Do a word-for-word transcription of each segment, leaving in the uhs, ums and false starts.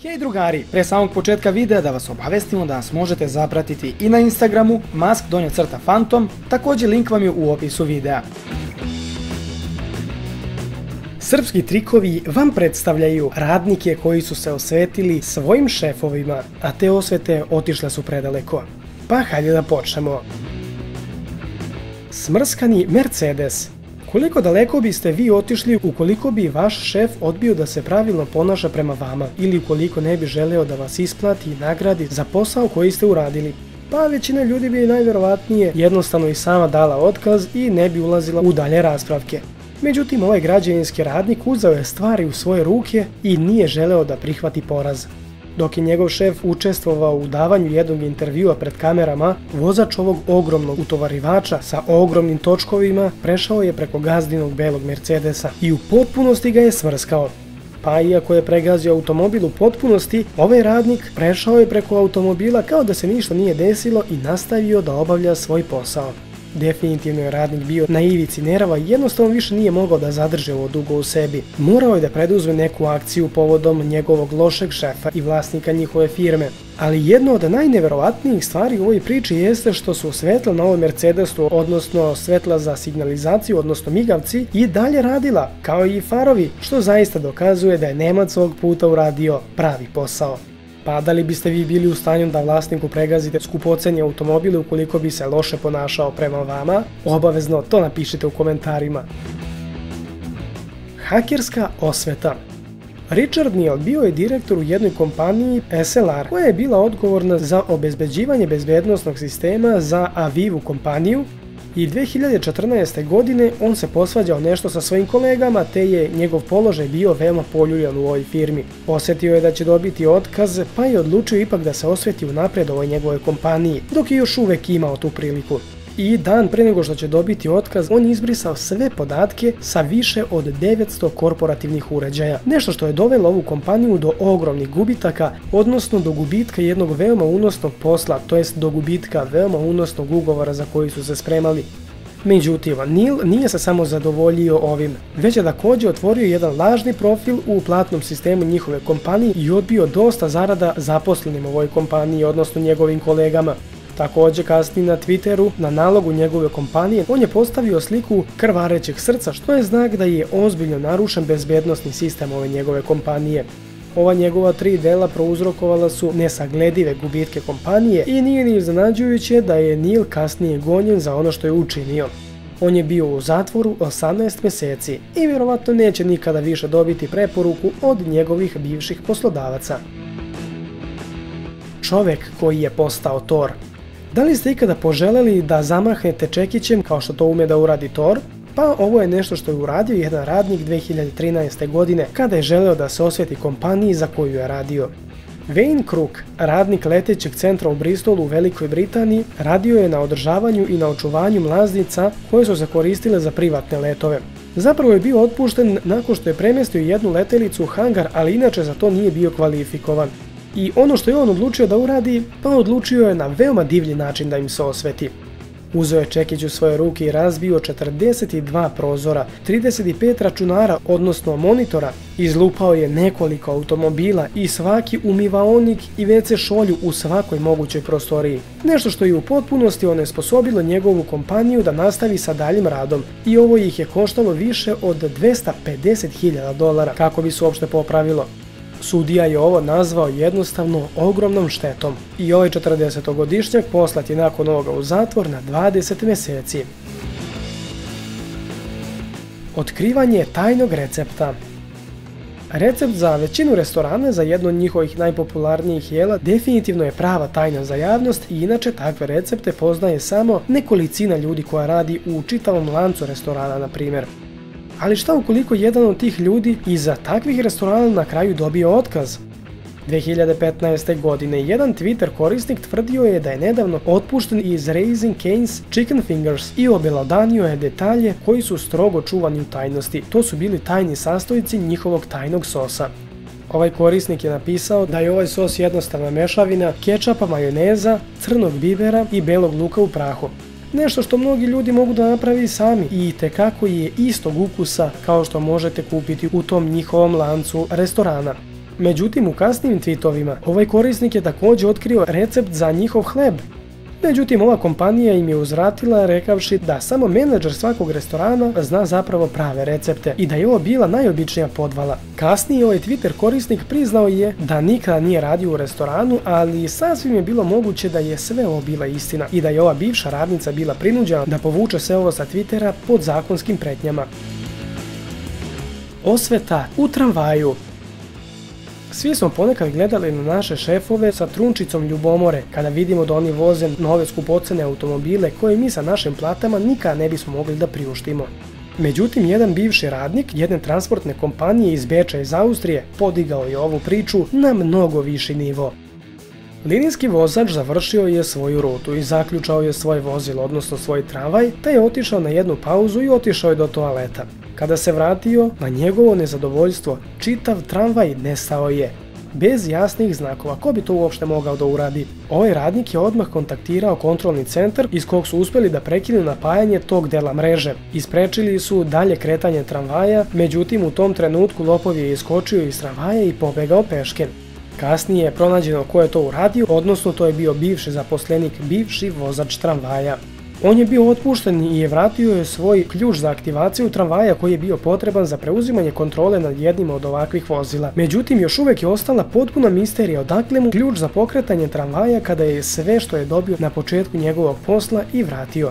Hej drugari, pre samog početka videa da vas obavestimo da nas možete zapratiti i na Instagramu mask donja crta fantom, također link vam je u opisu videa. Srpski trikovi vam predstavljaju radnike koji su se osvetili svojim šefovima, a te osvete otišle su predaleko. Pa hajde da počnemo. Smrskani Mercedes. Koliko daleko biste vi otišli ukoliko bi vaš šef odbio da se pravilno ponaša prema vama ili ukoliko ne bi želeo da vas isplati i nagradi za posao koji ste uradili? Pa većina ljudi bi najvjerovatnije jednostavno i sama dala otkaz i ne bi ulazila u dalje raspravke. Međutim, ovaj građevinski radnik uzeo je stvari u svoje ruke i nije želeo da prihvati poraz. Dok je njegov šef učestvovao u davanju jednog intervjua pred kamerama, vozač ovog ogromnog utovarivača sa ogromnim točkovima prešao je preko gazdinog belog Mercedesa i u potpunosti ga je smrskao. Pa iako je pregazio automobil u potpunosti, ovaj radnik prešao je preko automobila kao da se ništa nije desilo i nastavio da obavlja svoj posao. Definitivno je radnik bio na ivici nerava i jednostavno više nije mogao da zadrži ovo dugo u sebi. Morao je da preduzme neku akciju povodom njegovog lošeg šefa i vlasnika njihove firme. Ali jedno od najneverovatnijih stvari u ovoj priči jeste što su svetla na ovom Mercedesu, odnosno svetla za signalizaciju, odnosno migavci, i dalje radila, kao i farovi, što zaista dokazuje da je Nemac ovog puta uradio pravi posao. Pa da li biste vi bili u stanju da vlasniku pregazite skupoceni automobil ukoliko bi se loše ponašao prema vama? Obavezno to napišite u komentarima. Hakerska osveta. Richard Neal bio je direktor u jednoj kompaniji S L R koja je bila odgovorna za obezbeđivanje bezbednosnog sistema za Avivu kompaniju i dve hiljade četrnaeste. godine on se posvađao nešto sa svojim kolegama te je njegov položaj bio veoma poljuljan u ovoj firmi. Osjetio je da će dobiti otkaz pa je odlučio ipak da se osveti unaprijed ovoj njegove kompaniji, dok je još uvek imao tu priliku. I dan pre nego što će dobiti otkaz, on je izbrisao sve podatke sa više od devetsto korporativnih uređaja. Nešto što je dovelo ovu kompaniju do ogromnih gubitaka, odnosno do gubitka jednog veoma unosnog posla, to jest do gubitka veoma unosnog ugovora za koji su se spremali. Međutim, Neal nije se samo zadovoljio ovim, već je također otvorio jedan lažni profil u platnom sistemu njihove kompanije i odbio dosta zarada zaposlenim u ovoj kompaniji, odnosno njegovim kolegama. Također kasnije na Twitteru, na nalogu njegove kompanije, on je postavio sliku krvarećeg srca, što je znak da je ozbiljno narušen bezbednosni sistem ove njegove kompanije. Ova njegova tri dela prouzrokovala su nesagledive gubitke kompanije i nije ni iznenađujuće da je Neal kasnije gonjen za ono što je učinio. On je bio u zatvoru osamnaest mjeseci i vjerovatno neće nikada više dobiti preporuku od njegovih bivših poslodavaca. Čovjek koji je postao Thor. Da li ste ikada poželjeli da zamahnete čekićem kao što to ume da uradi Thor? Pa ovo je nešto što je uradio jedan radnik dve hiljade trinaeste. godine kada je želeo da se osveti kompaniji za koju je radio. Wayne Crook, radnik letećeg centra u Bristolu u Velikoj Britaniji, radio je na održavanju i na očuvanju mlaznica koje su se koristile za privatne letove. Zapravo je bio otpušten nakon što je premjestio jednu letelicu u hangar, ali inače za to nije bio kvalifikovan. I ono što je on odlučio da uradi, pa odlučio je na veoma divlji način da im se osveti. Uzeo je čekić u svoje ruke i razbio četrdeset dva prozora, trideset pet računara, odnosno monitora, izlupao je nekoliko automobila i svaki umivaonik i ve ce šolju u svakoj mogućoj prostoriji. Nešto što je u potpunosti onesposobilo njegovu kompaniju da nastavi sa daljim radom i ovo ih je koštalo više od dvesta pedeset hiljada dolara kako bi se uopšte popravilo. Sudija je ovo nazvao jednostavno ogromnom štetom i ovaj četrdesetogodišnjak poslat je nakon ovoga u zatvor na dvadeset mjeseci. Otkrivanje tajnog recepta. Recept za većinu restorana za jedno od njihovih najpopularnijih jela definitivno je prava tajna za javnost i inače takve recepte poznaje samo nekolicina ljudi koja radi u čitavom lancu restorana, na primjer. Ali šta ukoliko jedan od tih ljudi iza takvih restorana na kraju dobije otkaz? dve hiljade petnaeste. godine jedan Twitter korisnik tvrdio je da je nedavno otpušten iz Raising Cane's Chicken Fingers i obelodanio je detalje koji su strogo čuvani u tajnosti. To su bili tajni sastojci njihovog tajnog sosa. Ovaj korisnik je napisao da je ovaj sos jednostavna mešavina kečapa, majoneza, crnog bibera i belog luka u prahu. Nešto što mnogi ljudi mogu da napravi sami i itekako je istog ukusa kao što možete kupiti u tom njihovom lancu restorana. Međutim, u kasnijim tweetovima ovaj korisnik je također otkrio recept za njihov hleb. Međutim, ova kompanija im je uzvratila rekavši da samo menadžer svakog restorana zna zapravo prave recepte i da je ovo bila najobičnija podvala. Kasnije ovaj Twitter korisnik priznao je da nikada nije radio u restoranu, ali sasvim je bilo moguće da je sve ovo bila istina i da je ova bivša radnica bila prinuđena da povuče sve ovo sa Twittera pod zakonskim pretnjama. Osveta u tramvaju. Svi smo ponekad gledali na naše šefove sa trunčicom ljubomore kada vidimo da oni voze nove skupocene automobile koje mi sa našim platama nikada ne bismo mogli da priuštimo. Međutim, jedan bivši radnik jedne transportne kompanije iz Beča iz Austrije podigao je ovu priču na mnogo viši nivo. Linijski vozač završio je svoju rutu i zaključao je svoje vozilo, odnosno svoj tramvaj, te je otišao na jednu pauzu i otišao je do toaleta. Kada se vratio, na njegovo nezadovoljstvo, čitav tramvaj nestao je. Bez jasnih znakova, ko bi to uopšte mogao da uradi? Ovaj radnik je odmah kontaktirao kontrolni centar iz kog su uspjeli da prekinu napajanje tog dela mreže. Isprečili su dalje kretanje tramvaja, međutim u tom trenutku lopov je iskočio iz tramvaja i pobegao peške. Kasnije je pronađeno ko je to uradio, odnosno to je bio bivši zaposlenik, bivši vozač tramvaja. On je bio otpušten i je vratio je svoj ključ za aktivaciju tramvaja koji je bio potreban za preuzimanje kontrole nad jednim od ovakvih vozila. Međutim, još uvijek je ostala potpuna misterija odakle mu ključ za pokretanje tramvaja kada je sve što je dobio na početku njegovog posla i vratio.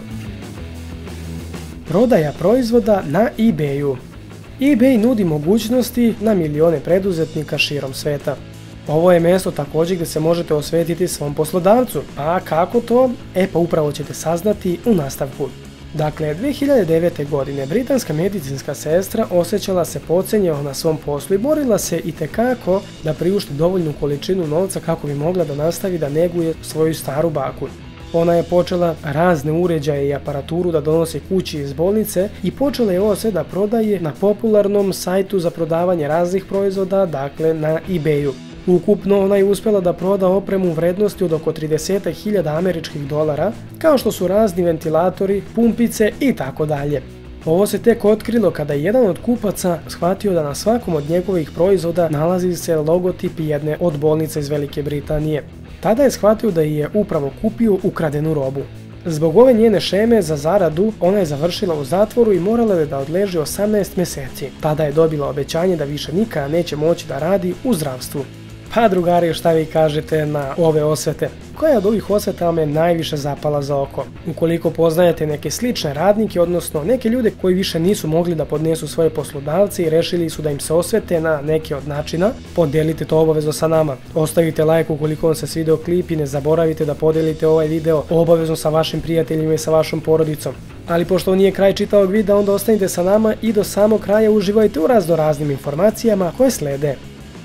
Prodaja proizvoda na eBayu. eBay nudi mogućnosti na milione preduzetnika širom sveta. Ovo je mjesto također gdje se možete osvetiti svom poslodavcu, a kako to? E pa upravo ćete saznati u nastavku. Dakle, dvije hiljade devete. godine britanska medicinska sestra osjećala se podcijenjeno na svom poslu i borila se itekako da priušti dovoljnu količinu novca kako bi mogla da nastavi da neguje svoju staru baku. Ona je počela razne uređaje i aparaturu da donosi kući iz bolnice i počela je ovo sve da prodaje na popularnom sajtu za prodavanje raznih proizvoda, dakle na eBayu. Ukupno ona je uspjela da proda opremu u vrednosti od oko trideset hiljada američkih dolara, kao što su razni ventilatori, pumpice i tako dalje. Ovo se tek otkrilo kada je jedan od kupaca shvatio da na svakom od njegovih proizvoda nalazi se logotip jedne od bolnica iz Velike Britanije. Tada je shvatio da je upravo kupio ukradenu robu. Zbog ove njene šeme za zaradu, ona je završila u zatvoru i morala je da odleži osamnaest mjeseci. Tada je dobila obećanje da više nikada neće moći da radi u zdravstvu. Pa drugari, šta vi kažete na ove osvete? Koja od ovih osveta me najviše zapala za oko? Ukoliko poznajete neke slične radnike, odnosno neke ljude koji više nisu mogli da podnesu svoje poslodavce i rešili su da im se osvete na neke od načina, podelite to obavezno sa nama. Ostavite like ukoliko vam se svideo klip i ne zaboravite da podelite ovaj video obavezno sa vašim prijateljima i sa vašom porodicom. Ali pošto ovo nije kraj čitavog videa, onda ostanite sa nama i do samog kraja uživajte u razno raznim informacijama koje slede.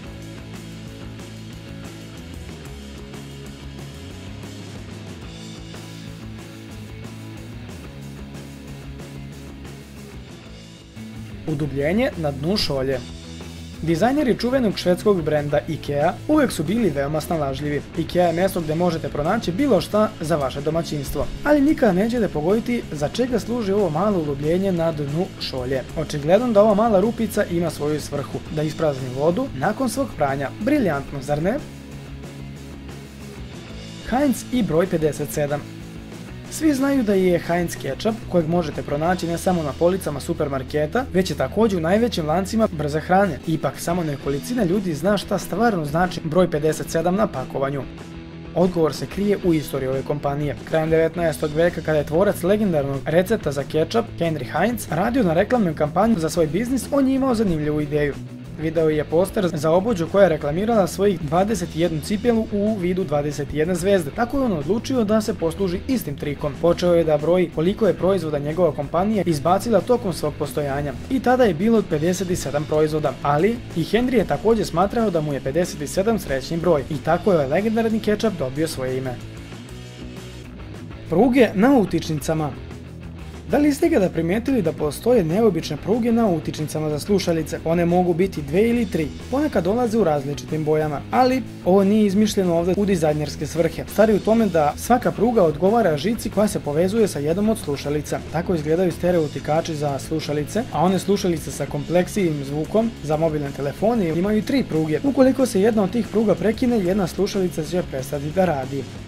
Udubljenje na dnu šolje. Dizajneri čuvenog švedskog brenda IKEA uvek su bili veoma snalažljivi. IKEA je mjesto gdje možete pronaći bilo šta za vaše domaćinstvo, ali nikada nećete pogoditi za čega služi ovo malo udubljenje na dnu šolje. Očigledno da ova mala rupica ima svoju svrhu, da isprazni vodu nakon svog pranja. Briljantno, zar ne? Heinz i broj pedeset sedam. Svi znaju da je Heinz ketchup, kojeg možete pronaći ne samo na policama supermarketa, već je također u najvećim lancima brze hrane. Ipak, samo nekolicina ljudi zna šta stvarno znači broj pedeset sedam na pakovanju. Odgovor se krije u istoriji ove kompanije. Krajem devetnaestog veka, kada je tvorac legendarnog recepta za ketchup, Henry Heinz, radio na reklamnoj kampanji za svoj biznis, on je imao zanimljivu ideju. Video je poster za obuću koja je reklamirala svojih dvadeset jednu cipelu u vidu dvadeset jedne zvezde, tako je on odlučio da se posluži istim trikom. Počeo je da broji koliko je proizvoda njegova kompanija izbacila tokom svog postojanja i tada je bilo pedeset sedam proizvoda, ali i Henry je također smatrao da mu je pedeset sedam srećni broj i tako je ovaj legendarni ketchup dobio svoje ime. Pruge na utičnicama. Da li ste ikada primijetili da postoje neobične pruge na utičnicama za slušalice? One mogu biti dve ili tri, ponekad dolaze u različitim bojama, ali ovo nije izmišljeno ovdje u dizajnerske svrhe. Stvar je u tome da svaka pruga odgovara žici koja se povezuje sa jednom od slušalica. Tako izgledaju stereo utikači za slušalice, a one slušalice sa kompleksijim zvukom za mobilne telefone imaju tri pruge. Ukoliko se jedna od tih pruga prekine, jedna slušalica će prestati da radi.